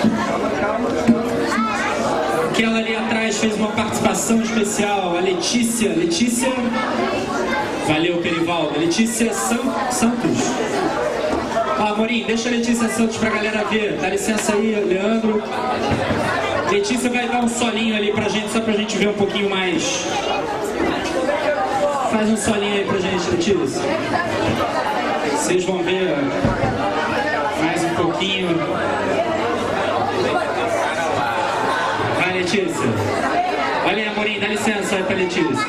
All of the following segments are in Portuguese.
Aquela ali atrás fez uma participação especial, a Letícia. Letícia... Valeu, Perivaldo. Letícia Santos. Ó, Amorim, deixa a Letícia Santos pra galera ver. Dá licença aí, Leandro. Letícia vai dar um solinho ali pra gente, só pra gente ver um pouquinho mais. Faz um solinho aí pra gente, Letícia. Vocês vão ver mais um pouquinho. Vai, Letícia. Olha aí, Amorim, dá licença aí pra Letícia.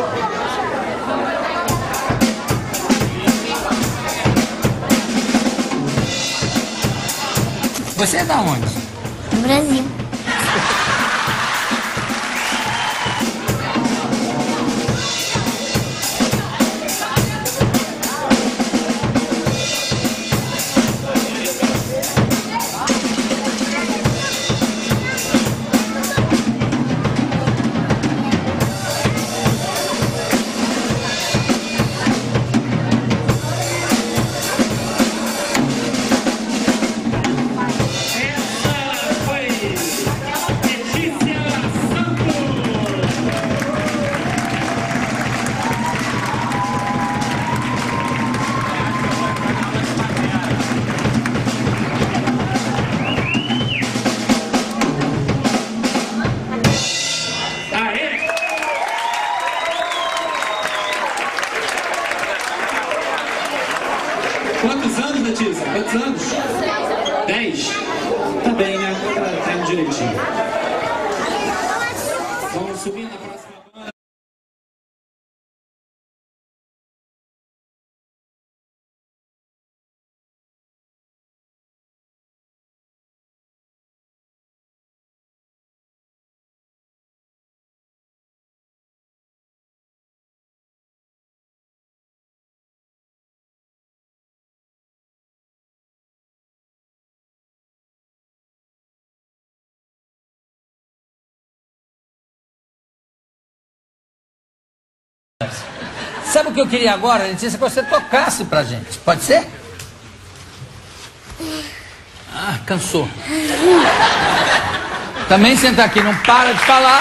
Você é da onde? Do Brasil. Quantos anos, Letícia? Quantos anos? 10? Tá bem, né? Tá indo direitinho. Vamos subir na próxima banda. Sabe o que eu queria agora, Letícia? Que você tocasse pra gente. Pode ser? Ah, cansou. Também senta aqui, não para de falar.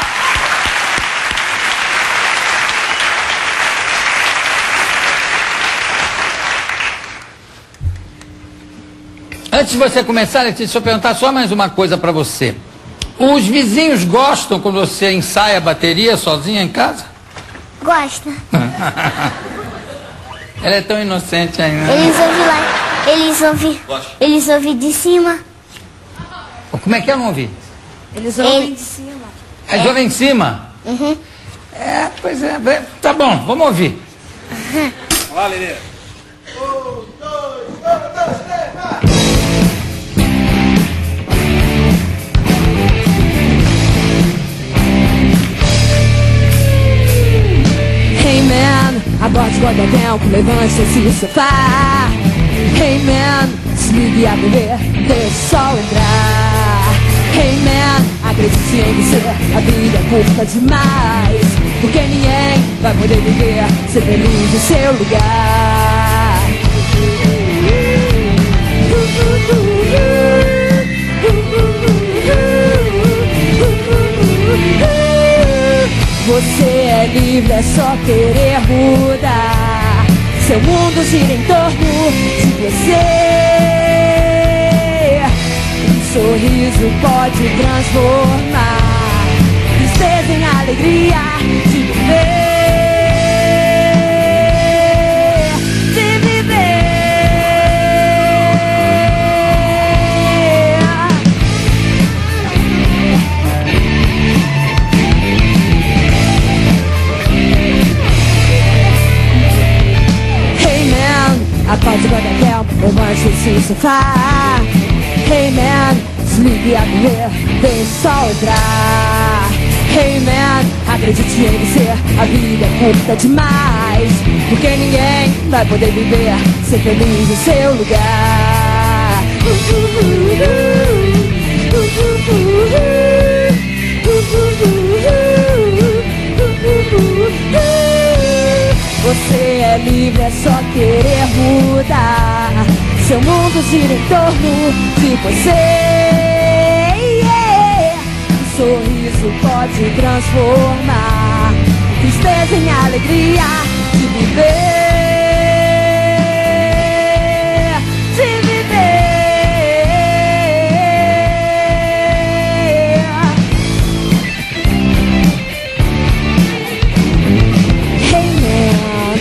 Antes de você começar, Letícia, deixa eu perguntar só mais uma coisa pra você. Os vizinhos gostam quando você ensaia a bateria sozinha em casa? Gosta. Ela é tão inocente ainda. Eles ouvem lá. Eles ouvem de cima. Como é que eu não ouvi? Eles ouvem de cima. Eles ouvem em cima? Uhum. É, pois é. Tá bom, vamos ouvir. Vamos lá, Lelê. Hey man, aborde quando é tempo, levante-se do sofá. Hey man, desligue a TV, deixe o sol entrar. Hey man, acredite em você, a vida é curta demais. Porque ninguém vai poder viver, ser feliz no seu lugar. Você é livre, é só querer mudar. Seu mundo gira em torno de você. Um sorriso pode transformar tristeza em alegria de viver. De viver. Após o tempo, levante-se do sofá. Hey man, desligue a TV, deixe o sol entrar. Hey man, acredite em você, a vida é curta demais. Porque ninguém vai poder viver, ser feliz no seu lugar. Você é livre, é só querer mudar. Seu mundo gira em torno de você. sorriso pode transformar tristeza em alegria de viver, de viver. Hey man,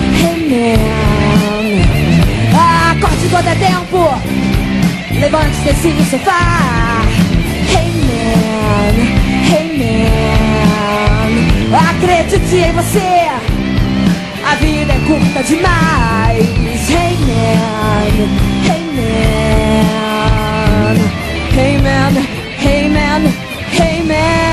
acorde quando é tempo, levante-se desse sofá. Hey man, acredite em você, a vida é curta demais. Hey man, hey man, hey man, hey man, hey man.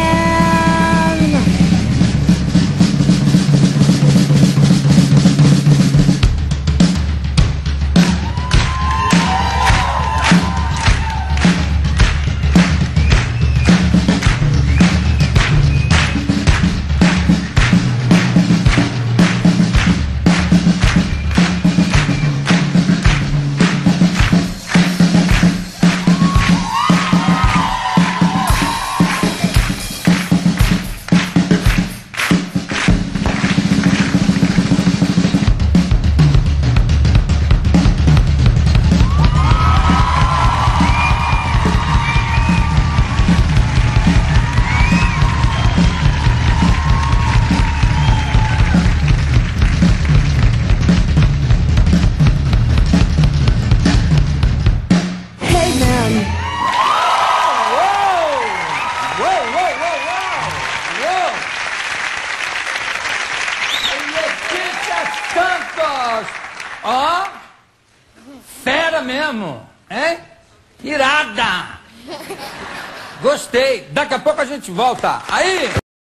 Letícia Santos! Ó, fera mesmo, hein? Irada! Gostei. Daqui a pouco a gente volta. Aí!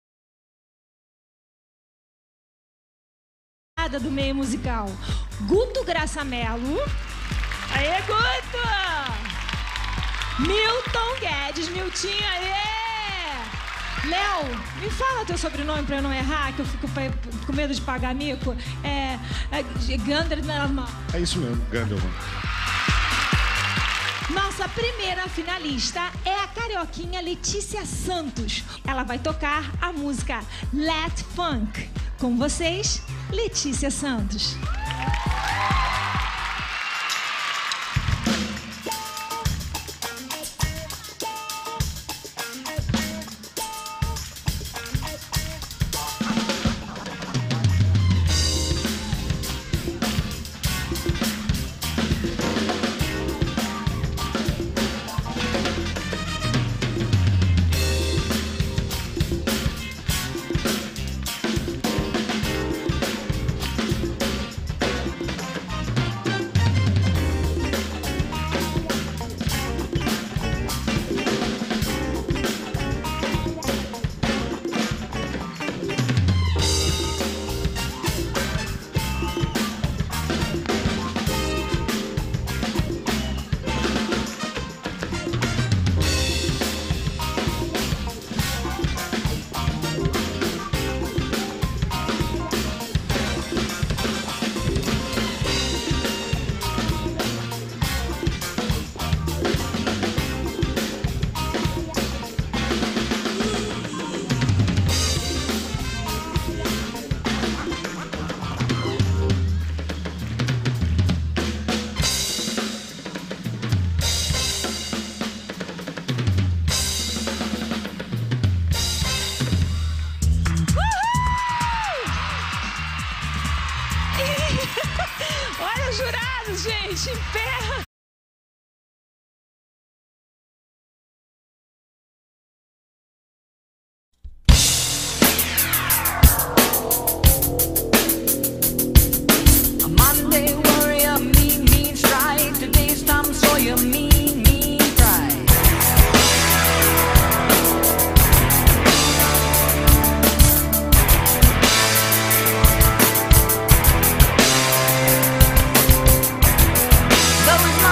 Do meio musical, Guto Graçamelo. Aê, Guto! Milton Guedes, Miltinho, aê! Léo, me fala teu sobrenome pra eu não errar, que eu fico com medo de pagar mico. Ganderman. É isso mesmo, Ganderman. Nossa primeira finalista é a carioquinha Letícia Santos. Ela vai tocar a música Let Funk. Com vocês, Letícia Santos. Olha os jurados, gente, em pé. There was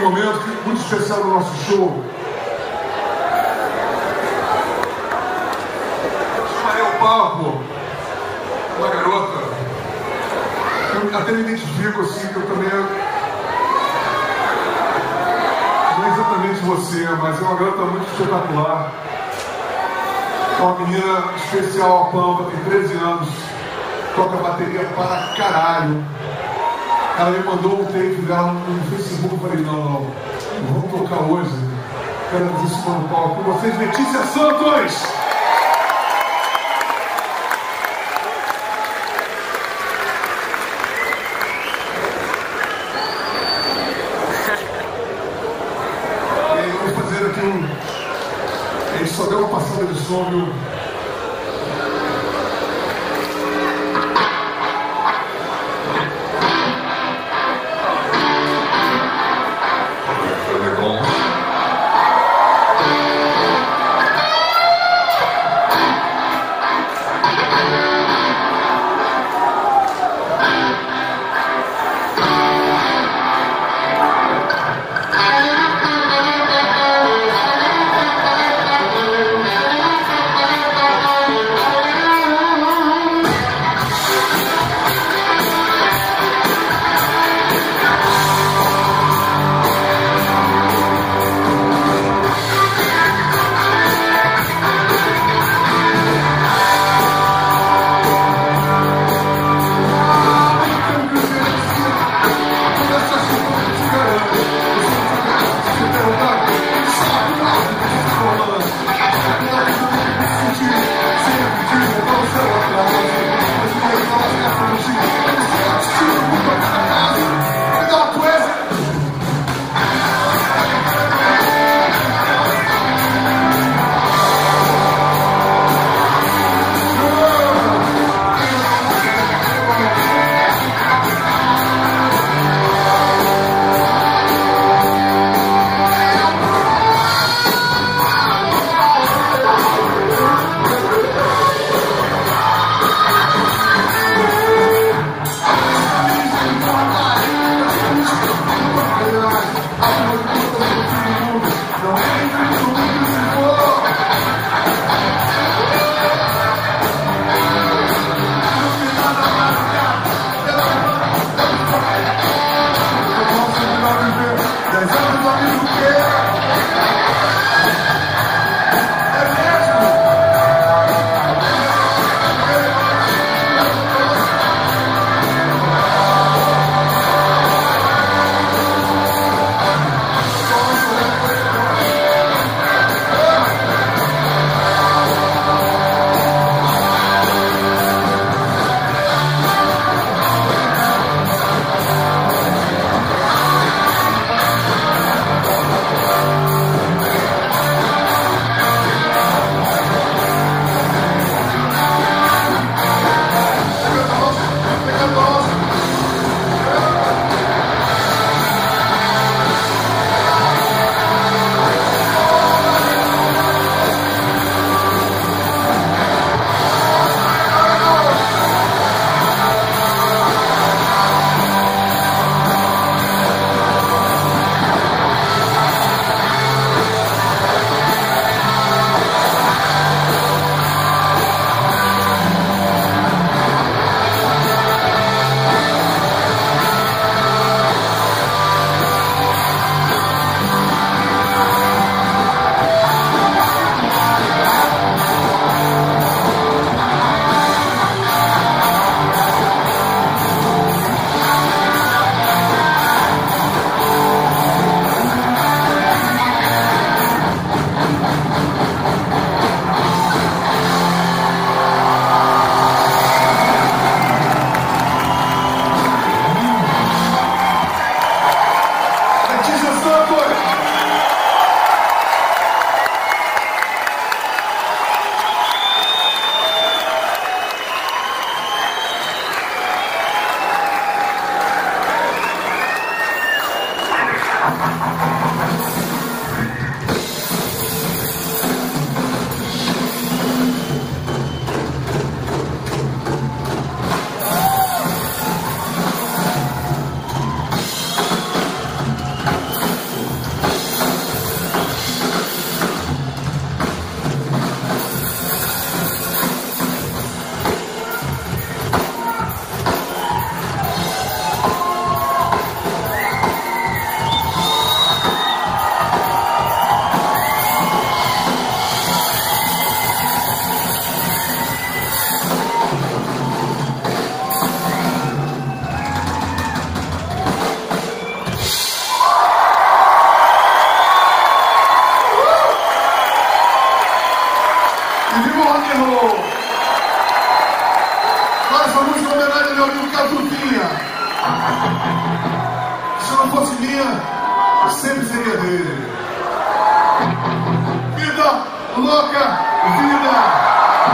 momento muito especial do nosso show. Chamarei ao palco uma garota. Eu até me identifico assim, que eu também não é exatamente você, mas é uma garota muito espetacular. É uma menina especial, a Pampa, tem 13 anos, toca bateria para caralho. Ela me mandou um take dela no Facebook, eu falei, não, vamos tocar hoje. Quero fazer isso no palco com vocês, Letícia Santos! E aí, vamos fazer aqui a gente só deu uma passada de som, viu? minha, sempre seria dele. Vida louca, vida!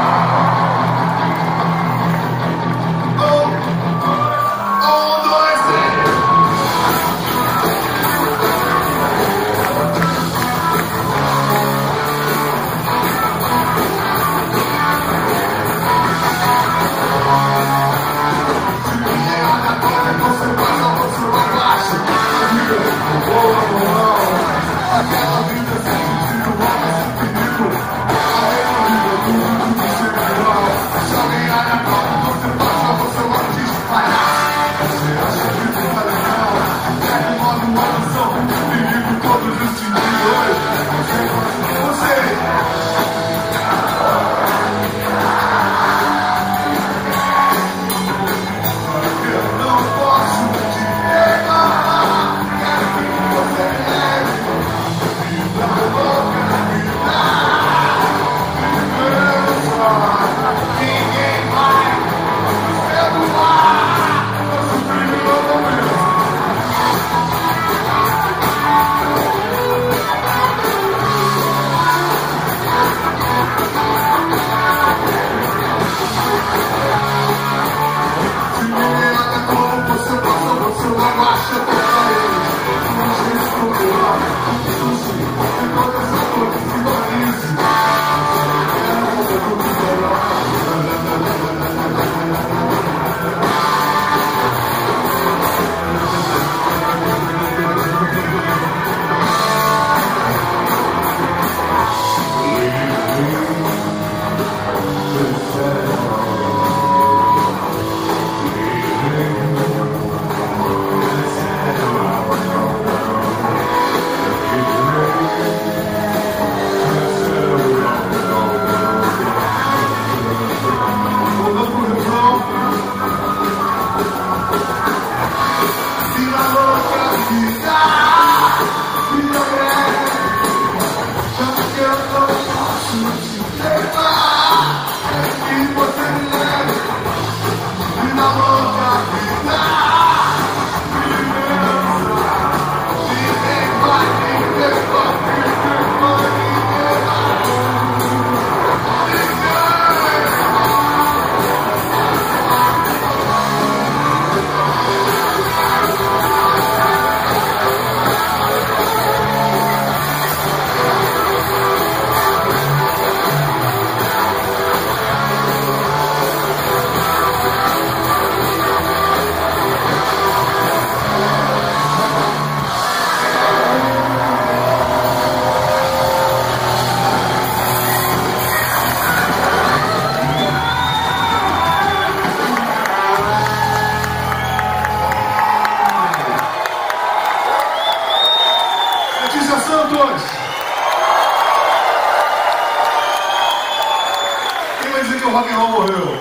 Letícia Santos! Quem vai dizer que o rock and roll morreu?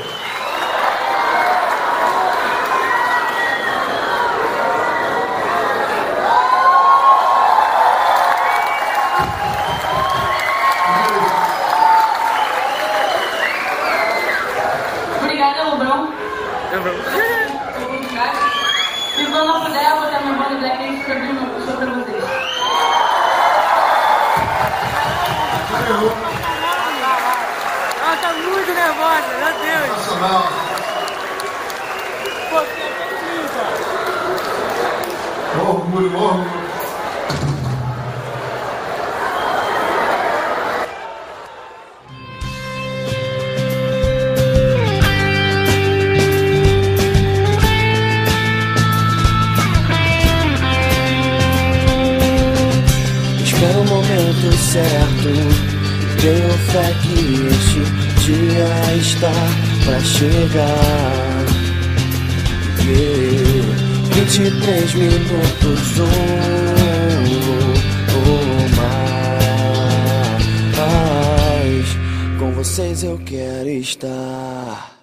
Obrigada, Lebrão. E quando eu puder, eu vou ter minha banda Black e escrever uma pessoa pra vocês. Ela tá muito nervosa, meu Deus. Nacional. Pô, que é Orgulho, orgulho. Espera o momento certo. Tenho fé que este dia está pra chegar. 23 minutos ou mais. Com vocês eu quero estar.